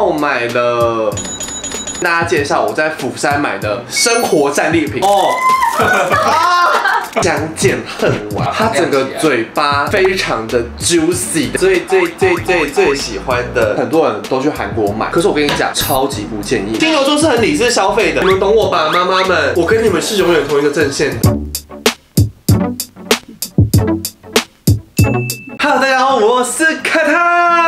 爆买了。跟大家介绍我在釜山买的生活战利品哦。相见恨晚，它整个嘴巴非常的 juicy， 最喜欢的，很多人都去韩国买，可是我跟你讲，超级不建议。金牛座是很理智消费的，你们懂我吧，妈妈们，我跟你们是永远同一个阵线的。Hello， 大家好，我是卡塔。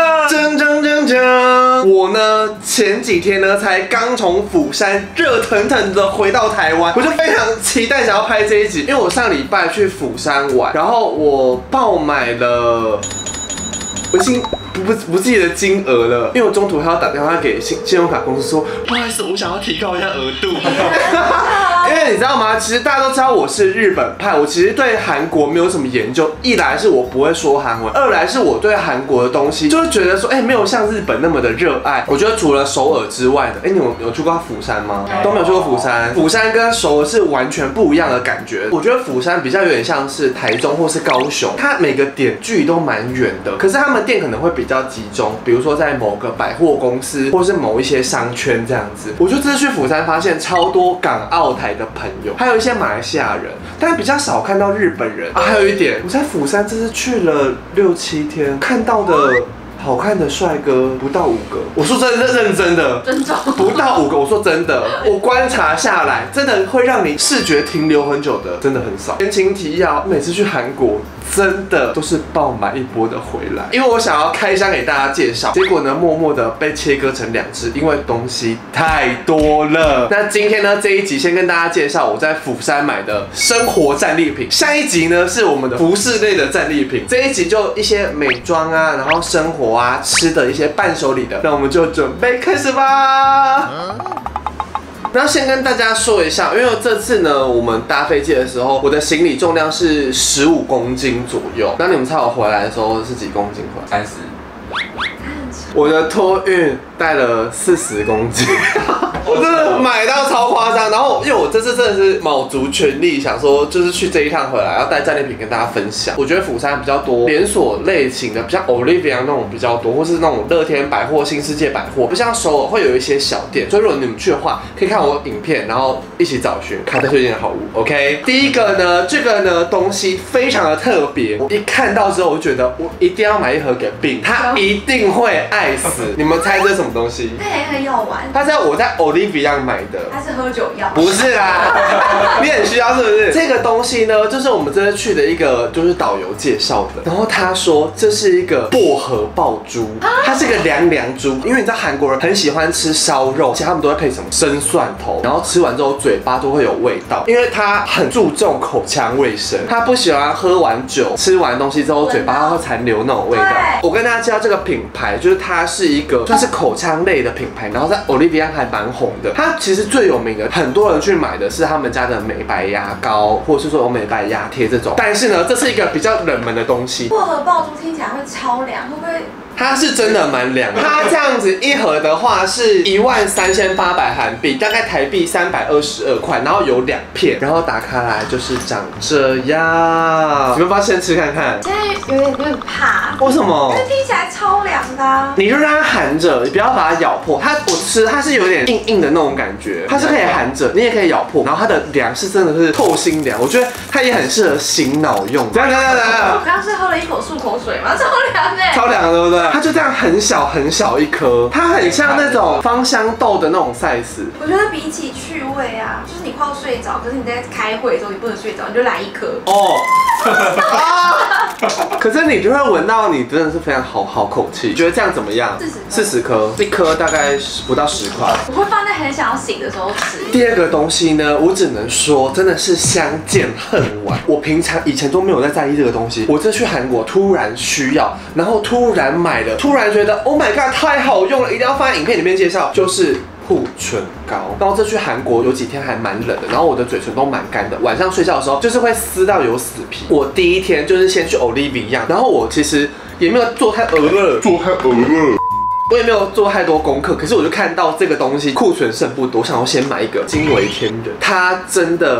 我呢前几天呢才刚从釜山热腾腾的回到台湾，我就非常期待想要拍这一集，因为我上礼拜去釜山玩，然后我爆买了，我已经不记得金额了，因为我中途还要打电话给信用卡公司说，不好意思，我想要提高一下额度。因为你知道吗？其实大家都知道我是日本派，我其实对韩国没有什么研究。一来是我不会说韩文，二来是我对韩国的东西就是觉得说，没有像日本那么的热爱。我觉得除了首尔之外的，你有去过釜山吗？都没有去过釜山。釜山跟首尔是完全不一样的感觉。我觉得釜山比较有点像是台中或是高雄，它每个点距离都蛮远的，可是他们店可能会比较集中，比如说在某个百货公司或是某一些商圈这样子。我就这次去釜山发现超多港澳台的朋友，还有一些马来西亚人，但比较少看到日本人啊。还有一点，我在釜山这次去了6、7天，看到的好看的帅哥不到5个。我说认真的，不到5个。我说真的，我观察下来，真的会让你视觉停留很久的，真的很少。前情提要，每次去韩国真的都是爆买一波的回来，因为我想要开箱给大家介绍，结果呢默默的被切割成2只，因为东西太多了。那今天呢这一集先跟大家介绍我在釜山买的生活战利品，下一集呢是我们的服饰类的战利品，这一集就一些美妆啊，然后生活啊，吃的一些伴手礼的，那我们就准备开始吧。那先跟大家说一下，因为这次呢，我们搭飞机的时候，我的行李重量是15公斤左右。那你们猜我回来的时候是几公斤回来？30。我的托运带了40公斤。我真的买到超夸张，然后因为我这次真的是卯足全力，想说就是去这一趟回来要带战利品跟大家分享。我觉得釜山比较多连锁类型的，比像 Olivia 那种比较多，或是那种乐天百货、新世界百货，不像首尔会有一些小店。所以如果你们去的话，可以看我影片，然后一起找寻卡特推荐的好物。OK， 第一个呢，这个呢东西非常的特别，我一看到之后我就觉得我一定要买一盒给病，他一定会爱死。你们猜这是什么东西？ 这也很药丸。 它是我在 Olivia 买的。 它是喝酒药？ 不是啦，你很需要是不是？这个东西呢，就是我们这次去的一个就是导游介绍的，然后他说这是一个薄荷爆珠，它是个凉珠，因为你知道韩国人很喜欢吃烧肉，而且他们都会配什么生蒜头，然后吃完之后嘴巴都会有味道，因为他很注重口腔卫生，他不喜欢喝完酒吃完东西之后嘴巴会残留那种味道。我跟大家介绍这个品牌，就是它是一个算是口腔类的品牌，然后在 Olivia 还蛮红的。它其实最有名的，很多人去买的是他们家的美白牙膏，或者是说有美白牙贴这种。但是呢，这是一个比较冷门的东西。 薄荷爆珠听起来会超凉，会不会？ 它是真的蛮凉的，它这样子一盒的话是13800韩币，大概台币322块，然后有2片，然后打开来就是长这样。你们要不要先吃看看？ 现在有点怕。 为什么？ 因为听起来超凉的。 你就让它含着，你不要把它咬破。我吃它是有点硬硬的那种感觉，它是可以含着，你也可以咬破。然后它的凉是真的是透心凉，我觉得它也很适合醒脑用。等下。 我刚刚是喝了一口漱口水吗？超凉的。 超凉的，对不对？它就这样很小一颗，它很像那种芳香豆的那种 size。 我觉得比起趣味啊，就是你快要睡着，可是你在开会的时候你不能睡着，你就来一颗。哦。可是你就会闻到，你真的是非常好口气。觉得这样怎么样？40颗，一颗大概不到10块。 我会放在很想要醒的时候吃。 第二个东西呢，我只能说真的是相见恨晚。我以前都没有在意这个东西，我这去韩国突然需要，然后突然买了，突然觉得 Oh my god 太好用了，一定要放在影片里面介绍，就是护唇膏。然后这去韩国有几天还蛮冷的，然后我的嘴唇都蛮干的，晚上睡觉的时候就是会撕到有死皮。我第一天就是先去 Olivia， 然后我其实也没有做太鹅了。我也没有做太多功课，可是我就看到这个东西库存剩不多，我想要先买一个惊为天人，它真的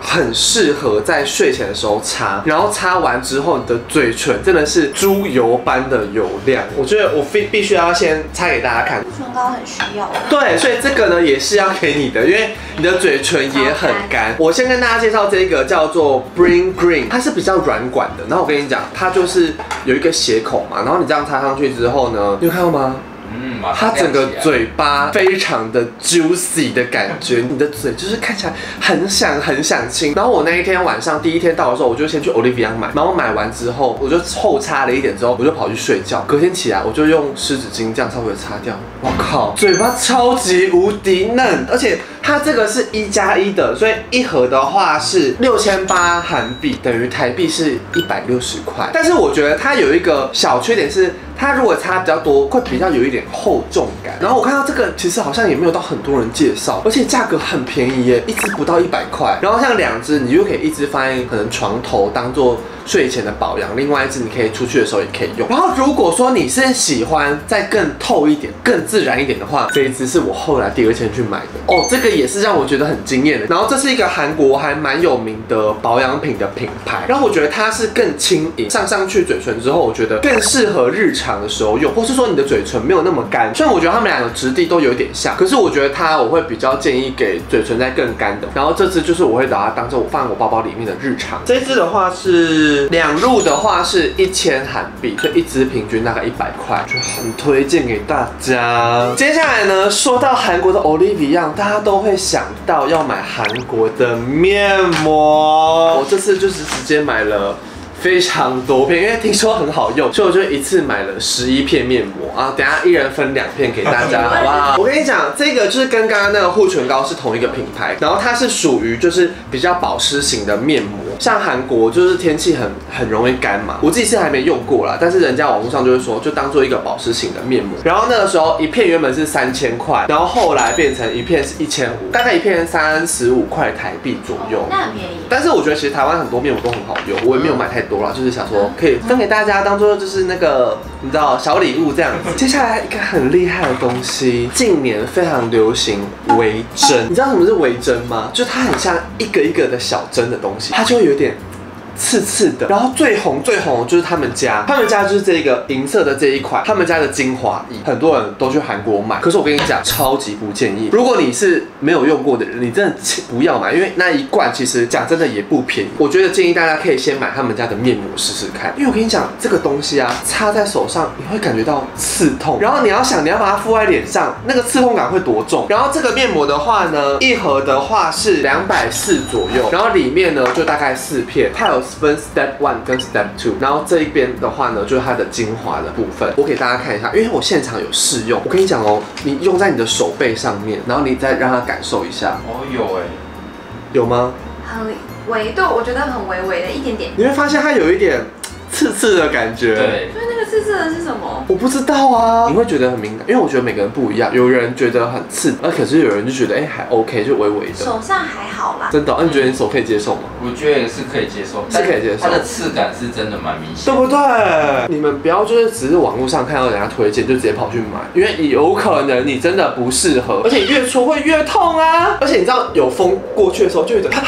很适合在睡前的时候擦，然后擦完之后，你的嘴唇真的是猪油般的油亮。我觉得我必须要先擦给大家看。 唇膏很需要。 对，所以这个呢也是要给你的，因为你的嘴唇也很干。我先跟大家介绍这个叫做 Bring Green， 它是比较软管的。然后我跟你讲，它就是有一个斜口嘛，然后你这样擦上去之后呢，你有看到吗？它整个嘴巴非常的 juicy 的感觉，你的嘴就是看起来很想亲。然后我那一天晚上第一天到的时候，我就先去 Olivia 买，然后买完之后，我就后擦了一点之后，我就跑去睡觉。隔天起来，我就用湿纸巾这样稍微擦掉。我靠，嘴巴超级无敌嫩，而且它这个是1+1的，所以一盒的话是6800韩币，等于台币是160块。但是我觉得它有一个小缺点是，它如果擦比较多，会比较有一点厚重感。然后我看到这个其实好像也没有到很多人介绍，而且价格很便宜耶，一支不到100块。然后像2支，你就可以一支放在可能床头当做睡前的保养，另外一支你可以出去的时候也可以用。然后如果说你是喜欢再更透一点、更自然一点的话，这一支是我后来第2天去买的哦，这个也是让我觉得很惊艳的。然后这是一个韩国还蛮有名的保养品的品牌，然后我觉得它是更轻盈，上去嘴唇之后，我觉得更适合日常的时候用，或是说你的嘴唇没有那么干。虽然我觉得它们两个质地都有一点像，可是我觉得我会比较建议给嘴唇再更干的。然后这支就是我会把它当做我放在我包包里面的日常。这支的话是2入的话是1000韩币，所以一支平均大概100块，就很推荐给大家。接下来呢，说到韩国的 Olivia， 大家都会想到要买韩国的面膜。我这次就是直接买了非常多片，因为听说很好用，所以我就一次买了11片面膜啊。等一下一人分2片给大家，好不好？我跟你讲，这个就是跟刚刚那个护唇膏是同一个品牌，然后它是属于就是比较保湿型的面膜。像韩国就是天气很容易干嘛，我自己是还没用过啦，但是人家网络上就会说，就当做一个保湿型的面膜。然后那个时候一片原本是3000块，然后后来变成一片是1500，大概一片35块台币左右， 那很便宜。 但是我觉得其实台湾很多面膜都很好用，我也没有买太多啦，就是想说可以分给大家当做就是那个你知道小礼物这样子。接下来一个很厉害的东西，近年非常流行微针，你知道什么是微针吗？就是它很像一个一个的小针的东西，它就会有点刺刺的。然后最红的就是他们家就是这个银色的这一款，他们家的精华液，很多人都去韩国买。可是我跟你讲，超级不建议。如果你是没有用过的人，你真的不要买，因为那一罐其实讲真的也不便宜。我觉得建议大家可以先买他们家的面膜试试看，因为我跟你讲，这个东西啊，擦在手上你会感觉到刺痛，然后你要把它敷在脸上，那个刺痛感会多重。然后这个面膜的话呢，一盒的话是240左右，然后里面呢就大概4片，它有分 Step 1跟 Step 2，然后这一边的话呢，就是它的精华的部分，我给大家看一下，因为我现场有试用，我跟你讲哦，你用在你的手背上面，然后你再让它感受一下。 哦，有哎， 有吗？ 很微，对，我觉得很微微的一点点， 你会发现它有一点刺刺的感觉。 对， 所以那个刺刺的是什么？ 我不知道啊，你会觉得很敏感，因为我觉得每个人不一样，有人觉得很刺，可是有人就觉得还 OK， 就微微的。 手上还好啦。 真的？你觉得你手可以接受吗？ 我觉得是可以接受， 是可以接受。 它的刺感是真的蛮明显， 对不对？你们不要就是只是网络上看到人家推荐就直接跑去买，因为有可能你真的不适合，而且越搓会越痛啊！而且你知道有风过去的时候就会觉得。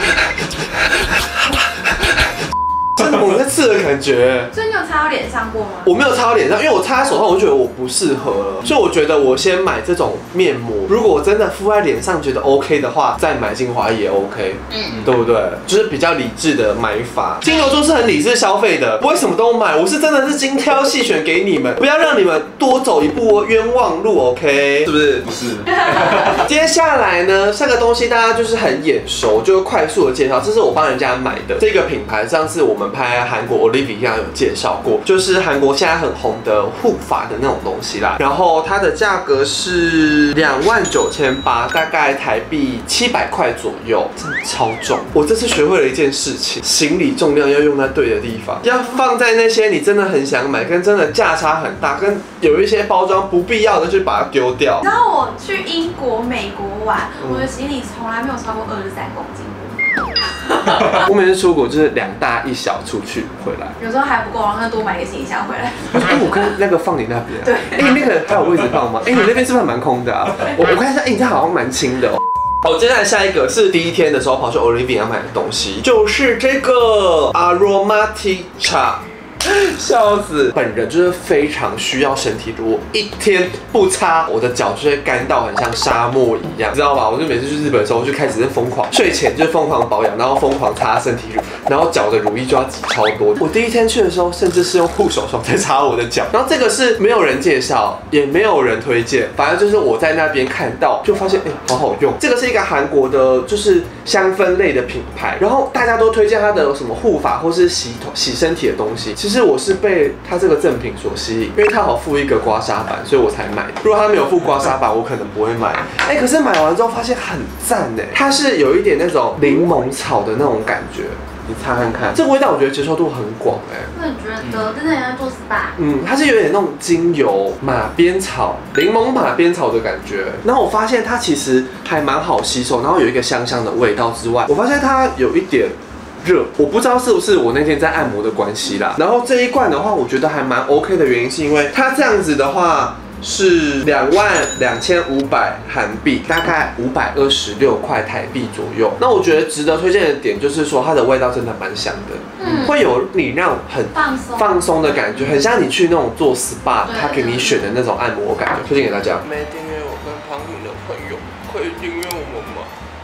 真的，我在刺的感觉。 所以你有擦到脸上过吗？ 我没有擦到脸上，因为我擦在手上，我就觉得我不适合了。所以我觉得我先买这种面膜，如果我真的敷在脸上觉得 OK 的话，再买精华液也 OK，对不对？就是比较理智的买法。金牛座是很理智消费的，不会什么都买。我是真的是精挑细选给你们，不要让你们多走一步冤枉路 ，OK？ 是不是？ 不是。 接下来呢，这个东西大家就是很眼熟，就快速的介绍。这是我帮人家买的这个品牌，上次我们拍韩国 Olivia 有介绍过，就是韩国现在很红的护发的那种东西啦。然后它的价格是29800，大概台币700块左右，真的超重。我这次学会了一件事情，行李重量要用在对的地方，要放在那些你真的很想买，跟真的价差很大，跟有一些包装不必要的就把它丢掉。 然后我去英国、美国玩，我的行李从来没有超过23公斤。 我每次出国就是2大1小出去回来， 有时候还不够，然后再多买一个行李箱回来。 我看那个放你那边， 对， 那个还有位置放吗？你那边是不是蛮空的啊？我看一下，你这好像蛮轻的哦。 好，接下来下一个是第一天的时候跑去 Olivia 买的东西，就是这个 Aromatica。笑死！本人就是非常需要身体乳，我一天不擦，我的脚就会干到很像沙漠一样，知道吧？我就每次去日本的时候，就开始疯狂，睡前就疯狂保养，然后疯狂擦身体乳，然后脚的乳液就要挤超多。我第一天去的时候，甚至是用护手霜在擦我的脚，然后这个是没有人介绍，也没有人推荐，反正就是我在那边看到，就发现好好用。这个是一个韩国的，就是香氛类的品牌，然后大家都推荐它的什么护发或是洗身体的东西，其实我是被它这个赠品所吸引，因为它好附一个刮痧板，所以我才买的。如果它没有附刮痧板，我可能不会买。可是买完之后发现很赞哎，它是有一点那种柠檬草的那种感觉。你擦看看，这个味道我觉得接受度很广哎。 我也觉得真的很像做 SPA。 它是有点那种精油马鞭草、柠檬马鞭草的感觉。然后我发现它其实还蛮好吸收，然后有一个香香的味道之外，我发现它有一点热，我不知道是不是我那天在按摩的关系啦。然后这一罐的话，我觉得还蛮 OK 的原因是因为它这样子的话是22500韩币，大概526块台币左右。那我觉得值得推荐的点就是说它的味道真的蛮香的，会有你那种很放松的感觉，很像你去那种做 SPA， 他给你选的那种按摩感觉，推荐给大家。没订阅我跟庞宇的朋友，可以订阅我们吗？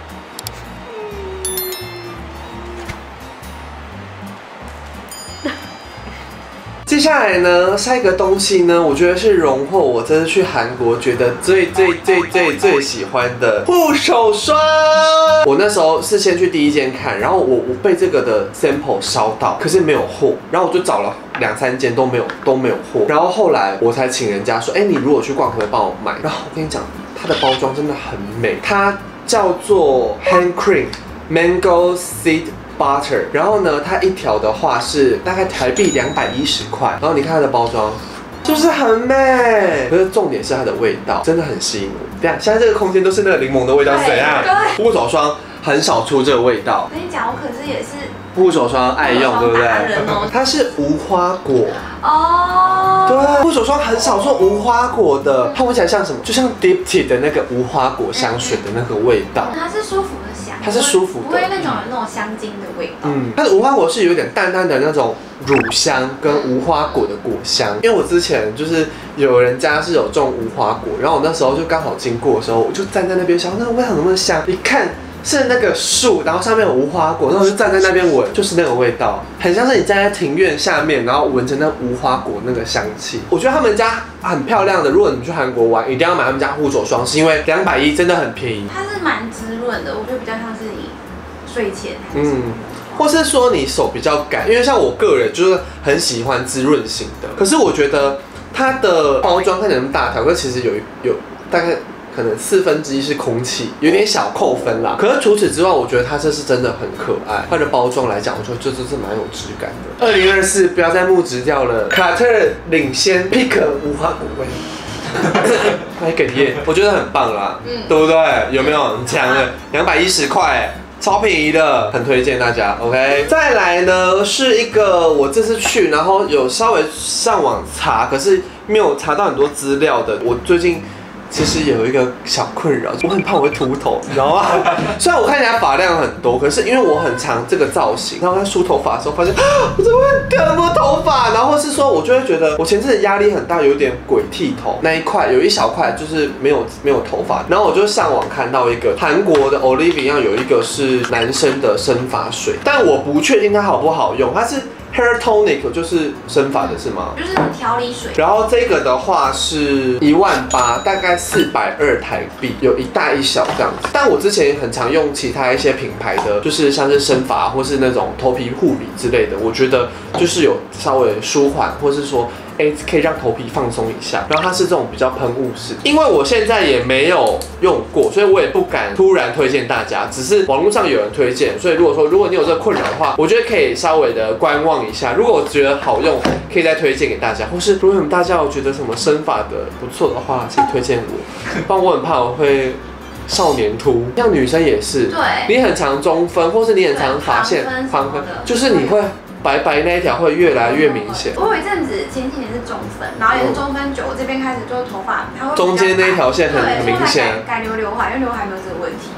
接下来呢，下一个东西呢，我觉得是荣获我这次去韩国觉得最喜欢的护手霜。我那时候是先去第一间看，然后我被这个的 sample 烧到，可是没有货，然后我就找了2-3间都没有货，然后后来我才请人家说，你如果去逛可不可以帮我买？然后我跟你讲，它的包装真的很美，它叫做 hand cream mango seed butter， 然后呢，它一条的话是大概台币210块，然后你看它的包装，就是很美。可是重点是它的味道，真的很吸引我。对啊，现在这个空间都是那个柠檬的味道，是怎样？护手霜很少出这个味道。 我跟你讲，我可是也是护手霜爱用，对不对？它是无花果哦，对，护手霜很少做无花果的，它闻起来像什么？就像 Diptyque 的那个无花果香水的那个味道。 它是舒服的香， 它是舒服的， 不会那种香精的味道。 它的无花果是有点淡淡的那种乳香跟无花果的果香。因为我之前就是有人家是有种无花果，然后我那时候就刚好经过的时候，我就站在那边想，那个味道能不能香？一看是那个树，然后上面有无花果，然后我就站在那边闻，就是那个味道，很像是你站在庭院下面，然后闻着那无花果那个香气。我觉得他们家很漂亮的，如果你去韩国玩，一定要买他们家护手霜，是因为210真的很便宜。 它是蛮滋润的，我觉得比较像是你睡前或是说你手比较干，因为像我个人就是很喜欢滋润型的，可是我觉得它的包装看起来那么大条，可是其实有大概可能1/4是空气，有点小扣分啦。可是除此之外，我觉得它这是真的很可爱。它的包装来讲，我觉得这是蛮有质感的。2024不要再木质掉了，卡特领先 Pick 无花果味。还哽咽，我觉得很棒啦，对不对？有没有很强的？210块。超便宜的，很推荐大家。OK， 再来呢是一个我这次去，然后有稍微上网查，可是没有查到很多资料的。我最近其实有一个小困扰，我很怕我会秃头，你知道吗？虽然我看起来发量很多，可是因为我很长这个造型，然后在梳头发的时候发现，我怎么会掉那么多头发？然后是说我就会觉得我前阵子压力很大，有点鬼剃头那一块有一小块就是没有头发，然后我就上网看到一个韩国的 Olivia 有一个是男生的生发水，但我不确定它好不好用，它是Hair Tonic 就是生发的是吗？ 就是调理水。 然后这个的话是18000，大概420台币，有一大一小这样子。但我之前很常用其他一些品牌的，就是像是生发或是那种头皮护理之类的，我觉得就是有稍微舒缓，或是说可以让头皮放松一下。然后它是这种比较喷雾式，因为我现在也没有用过，所以我也不敢突然推荐大家。只是网络上有人推荐，所以如果你有这个困扰的话，我觉得可以稍微的观望一下。如果我觉得好用，可以再推荐给大家。或是如果大家有觉得什么生发的不错的话，请推荐我。不然我很怕我会少年秃，像女生也是， 对， 你很常中分，或是你很常发现旁分，就是你会白白那一条会越来越明显。 我有一阵子前几年是中分，然后也是中分久，我这边开始做头发，它会中间那一条线很明显， 改留海，因为刘海没有这个问题。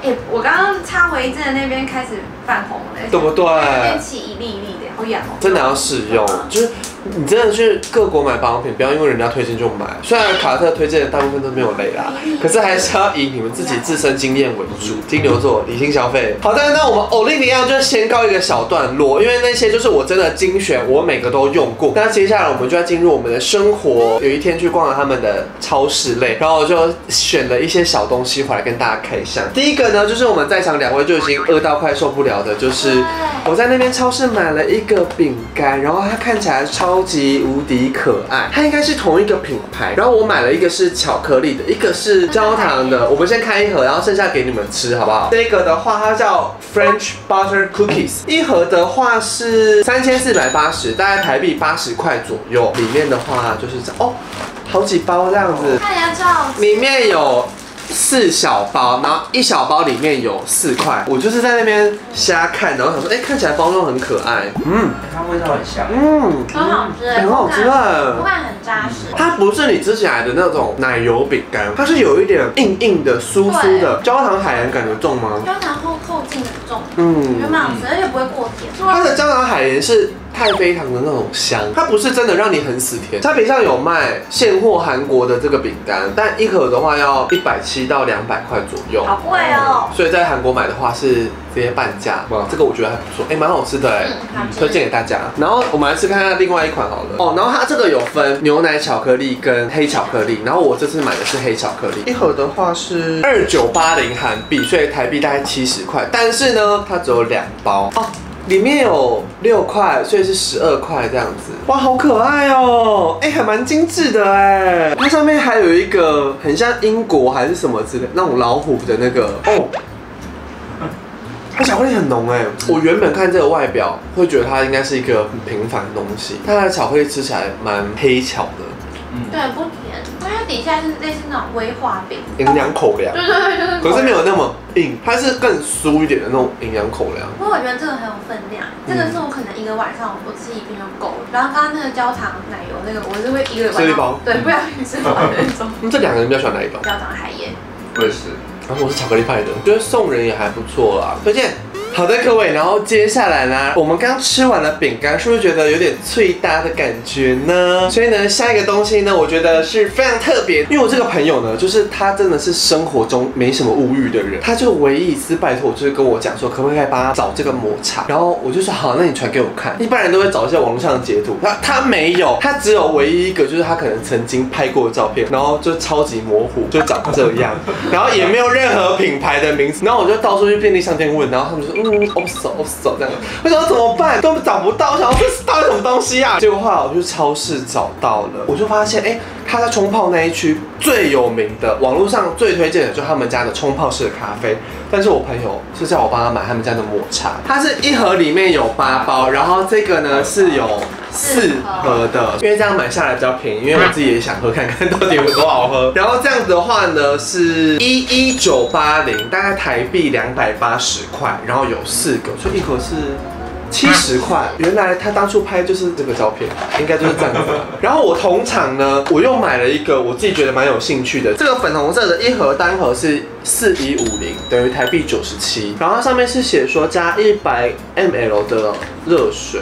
我刚刚插回正的那边开始泛红了， 对不对？ 那边起一粒一粒的，好痒哦。 真的要试用，就是你真的去各国买保养品，不要因为人家推荐就买。虽然卡特推荐的大部分都没有雷啦，可是还是要以你们自己自身经验为主。金牛座理性消费。好的，那我们Olivia就先告一个小段落，因为那些就是我真的精选，我每个都用过。那接下来我们就要进入我们的生活。有一天去逛了他们的超市类，然后我就选了一些小东西回来跟大家开箱。第一个呢，就是我们在场2位就已经饿到快受不了的，就是我在那边超市买了一个饼干，然后它看起来超级无敌可爱，它应该是同一个品牌。然后我买了一个是巧克力的，一个是焦糖的。我们先开一盒，然后剩下给你们吃，好不好？这个的话，它叫 French Butter Cookies， 一盒的话是3480，大概台币80块左右。里面的话就是这样哦，好几包这样子， 看起来超好吃。 里面有4小包，然后1小包里面有4块。我就是在那边瞎看，然后想说，看起来包装很可爱， 它味道很香， 很好吃， 很好吃口感很扎实。 它不是你吃起来的那种奶油饼干，它是有一点硬硬的、酥酥的。焦糖海盐感觉重吗？ 焦糖后劲很重，觉得蛮好吃，而且不会过甜。 它的焦糖海盐是太妃糖的那种香，它不是真的让你很死甜。它平常有卖现货韩国的这个饼干，但一盒的话要170到200块左右， 好贵哦。 所以在韩国买的话是直接半价。哇，这个我觉得还不错，蛮好吃的推荐给大家。然后我们来吃看看另外一款好了哦。然后它这个有分牛奶巧克力跟黑巧克力，然后我这次买的是黑巧克力，一盒的话是2980韩币，所以台币大概70块，但是呢它只有2包哦。里面有6块，所以是12块这样子。哇，好可爱哦！还蛮精致的它上面还有一个很像英国还是什么之类那种老虎的那个哦。它巧克力很浓我原本看这个外表会觉得它应该是一个很平凡的东西，它的巧克力吃起来蛮黑巧的。 对，不甜，因为它底下是类似那种威化饼， 营养口粮。 对，就是。 可是没有那么硬，它是更酥一点的那种营养口粮。 不过我觉得这个很有分量，这个是我可能一个晚上我吃一瓶就够了。然后刚刚那个焦糖奶油那个，我是会一个晚上吃一包， 对，不小心吃完的那种。 这2个人比较喜欢哪一种？ 焦糖海盐。 我也是。 然后我是巧克力派的，我觉得送人也还不错啦，推荐。好的，各位，然后接下来呢，我们刚吃完了饼干，是不是觉得有点脆搭的感觉呢？所以呢，下一个东西呢，我觉得是非常特别，因为我这个朋友呢，就是他真的是生活中没什么物欲的人，他就唯一一次拜托，就是跟我讲说，可不可以帮他找这个抹茶，然后我就说好，那你传给我看。一般人都会找一些网络上的截图，他没有，他只有唯一一个，就是他可能曾经拍过的照片，然后就超级模糊，就长这样，然后也没有任何品牌的名字，然后我就到处去便利商店问，然后他们就说手这样，我想说怎么办都找不到，我想说这到底什么东西啊？结果后来我去超市找到了，我就发现他在冲泡那一区最有名的，网络上最推荐的就是他们家的冲泡式的咖啡。但是我朋友是叫我帮他买他们家的抹茶，它是一盒里面有8包，然后这个呢是有4盒的，因为这样买下来比较便宜，因为我自己也想喝看看到底有多好喝。然后这样子的话呢是11980，大概台币280块，然后有4个，所以一盒是70块，原来他当初拍就是这个照片，应该就是这样子。然后我同场呢，我又买了一个我自己觉得蛮有兴趣的，这个粉红色的一盒单盒是4150，等于台币97，然后它上面是写说加100 ml 的热水。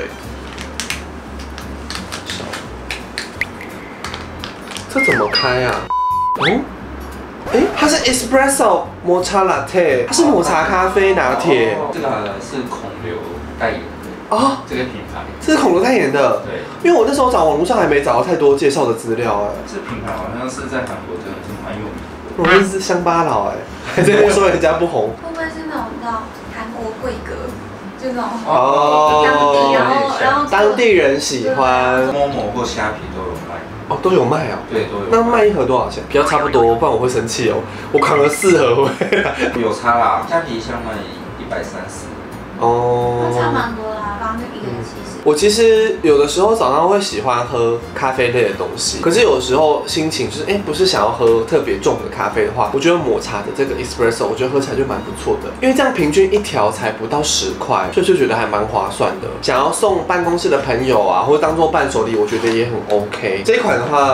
这怎么开啊？它是 espresso 抹茶 latte， 它是抹茶咖啡拿铁。 这个是孔刘代言的这个品牌， 这是孔刘代言的。 对， 因为我那时候找网络上还没找到太多介绍的资料这品牌好像是在韩国真的是蛮有名的。 我认识乡巴佬还在说人家不红。 会不会是那种叫韩国贵格，就那种然后当地人喜欢 ，Momo或虾皮都有卖。 都有卖对，都有。 那卖一盒多少钱？比较差不多，不然我会生气我扛了4盒回来。 有差啦，虾皮箱卖130。 那差蛮多啦，刚刚就1个70。 我其实有的时候早上会喜欢喝咖啡类的东西，可是有时候心情就是不是想要喝特别重的咖啡的话，我觉得抹茶的这个 espresso 我觉得喝起来就蛮不错的，因为这样平均一条才不到10块，所以就觉得还蛮划算的。想要送办公室的朋友啊，或者当做伴手礼，我觉得也很 OK。这一款的话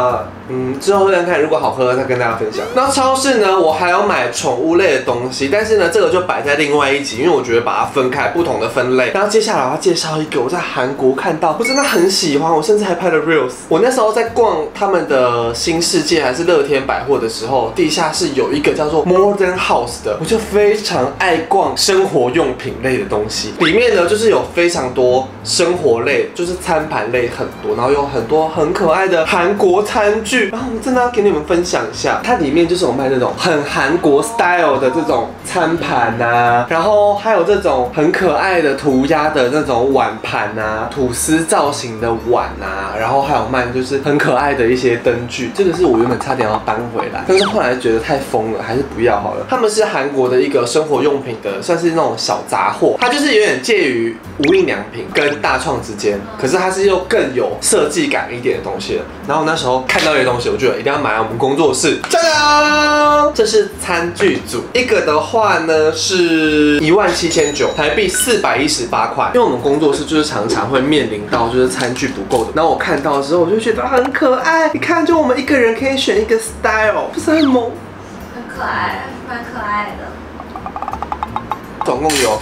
之后再看，如果好喝再跟大家分享。那超市呢，我还有买宠物类的东西，但是呢，这个就摆在另外一集，因为我觉得把它分开，不同的分类。然后接下来我要介绍一个我在韩国看到，我真的很喜欢，我甚至还拍了 reels。我那时候在逛他们的新世界还是乐天百货的时候，地下室有一个叫做 Modern House 的，我就非常爱逛生活用品类的东西。里面呢，就是有非常多生活类，就是餐盘类很多，然后有很多很可爱的韩国餐具。然后我真的要给你们分享一下，它里面就是有卖那种很韩国 style 的这种餐盘啊，然后还有这种很可爱的涂鸦的那种碗盘啊，吐司造型的碗啊，然后还有卖就是很可爱的一些灯具。这个是我原本差点要搬回来，但是后来觉得太疯了，还是不要好了。他们是韩国的一个生活用品的，算是那种小杂货，它就是有点介于无印良品跟大创之间，可是它是又更有设计感一点的东西了。然后那时候看到这些东西，我觉得一定要买来我们工作室。짜잔！这是餐具组，一个的话呢是17900台币418块。因为我们工作室就是常常会面临到就是餐具不够的，然后我看到之后我就觉得很可爱，你看就我们一个人可以选一个 style， 不是很萌？ 很可爱，蛮可爱的。 总共有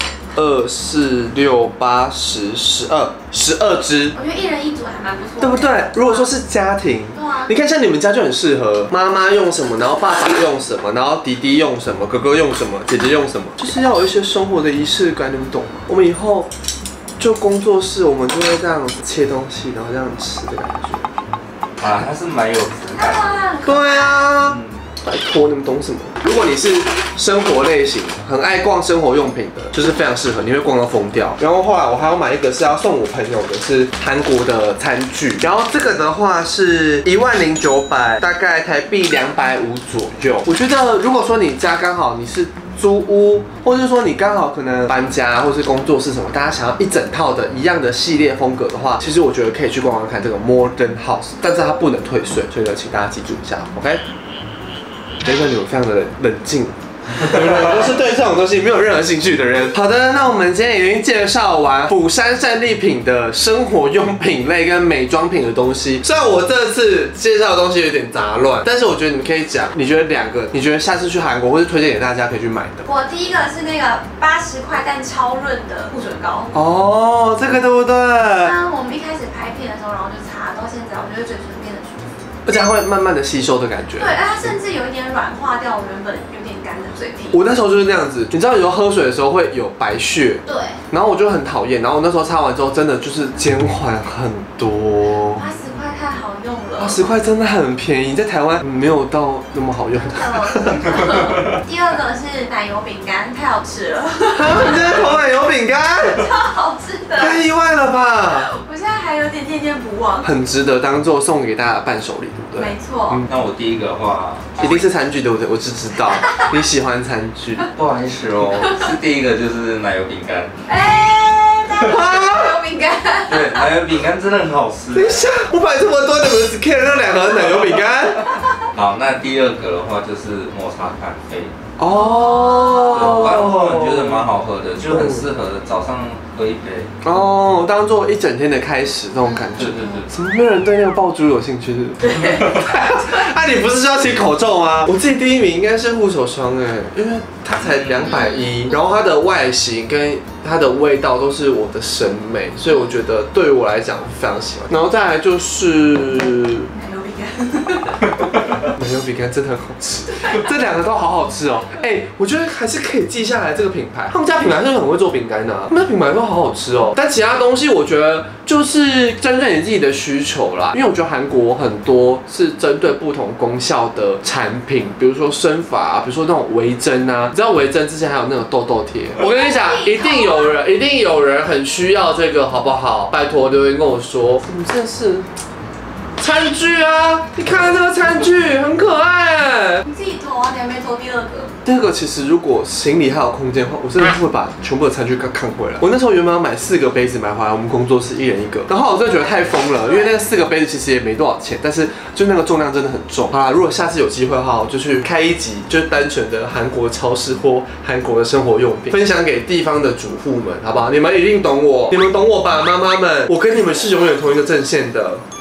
2、4、6、8、10、12只。 我觉得一人一组还蛮不错的， 对不对？如果说是家庭，你看像你们家就很适合，妈妈用什么，然后爸爸用什么，然后弟弟用什么，哥哥用什么，姐姐用什么，就是要有一些生活的仪式感，你们懂吗？我们以后就工作室，我们就会这样子切东西，然后这样吃的感觉。 啊，它是蛮有质感的。 对啊。拜托，你们懂什么？如果你是生活类型，很爱逛生活用品的，就是非常适合，你会逛到疯掉。然后后来我还要买一个是要送我朋友的，是韩国的餐具。然后这个的话是10900，大概台币250左右。我觉得如果说你家刚好你是租屋，或者说你刚好可能搬家，或是工作室什么，大家想要一整套的一样的系列风格的话，其实我觉得可以去逛逛看这个 Modern House， 但是它不能退税，所以呢，请大家记住一下 ，OK？ 觉得你们非常的冷静，都是对这种东西没有任何兴趣的人。好的，那我们今天已经介绍完釜山战利品的生活用品类跟美妆品的东西。虽然我这次介绍的东西有点杂乱，但是我觉得你们可以讲，你觉得2个，你觉得下次去韩国或是推荐给大家可以去买的。 我第一个是那个80块但超润的护唇膏。 哦，这个对不对？ 那我们一开始拍片的时候，然后就擦到现在，我觉得嘴唇变得舒服。 而且它会慢慢的吸收的感觉。 对，它甚至有一点软化掉我原本有点干的嘴皮。 我那时候就是那样子，你知道有时候喝水的时候会有白屑， 对， 然后我就很讨厌，然后我那时候擦完之后真的就是减缓很多。 80块太好用了 ，80块真的很便宜，在台湾没有到那么好用的。 第二个是奶油饼干，太好吃了。 你在投奶油饼干？ 超好吃的， 太意外了吧！ 我现在还有点念念不忘， 很值得当做送给大家的伴手礼，对不对？ 没错。 那我第一个的话， 一定是餐具，对不对？我只知道你喜欢餐具。 不好意思哦，是第一个就是奶油饼干。 奶油饼干。 对，奶油饼干真的很好吃。 等一下，我买这么多，你们只 care 那2盒奶油饼干？ 好，那第二个的话就是抹茶咖啡。 哦， 我觉得蛮好喝的，就很适合早上喝一杯。 哦，当做一整天的开始那种感觉。 对对对。 怎么没有人对那个爆珠有兴趣？对。啊，你不是说要起口臭吗？我自己第1名应该是护手霜哎，因为它才210，然后它的外形跟它的味道都是我的审美，所以我觉得对于我来讲非常喜欢。然后再来就是奶油饼干。 奶油饼干真的很好吃，这2个都好好吃哦。我觉得还是可以记下来这个品牌，他们家品牌是很会做饼干的，他们家品牌都好好吃哦。但其他东西我觉得就是针对你自己的需求啦，因为我觉得韩国很多是针对不同功效的产品，比如说生发啊，比如说那种微针啊，你知道微针之前还有那种痘痘贴，我跟你讲，一定有人很需要这个，好不好？拜托留言跟我说，你真的是。餐具啊，你看这个餐具很可爱哎。 你自己投啊，你还没投第2个。 第2个其实如果行李还有空间的话，我真的会把全部的餐具看回来。我那时候原本要买4个杯子买回来，我们工作室1人1个，然后我真的觉得太疯了，因为那4个杯子其实也没多少钱，但是就那个重量真的很重。好啦，如果下次有机会的话，我就去开一集，就是单纯的韩国超市或韩国的生活用品，分享给地方的主妇们，好不好？你们一定懂我，你们懂我吧，妈妈们，我跟你们是永远同一个阵线的。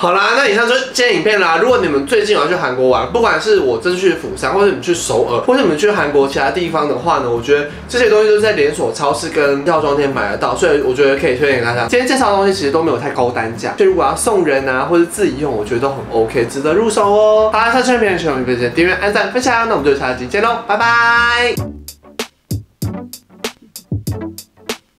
好啦，那以上就是今天影片啦。如果你们最近有要去韩国玩，不管是我这次去釜山，或者你们去首尔，或者你们去韩国其他地方的话呢，我觉得这些东西都是在连锁超市跟药妆店买得到，所以我觉得可以推荐给大家。今天介绍的东西其实都没有太高单价，所以如果要送人啊，或者自己用，我觉得都很 OK， 值得入手哦。好啦，下期影片喜欢我们别订阅、按赞、分享，那我们就下期见喽，拜拜。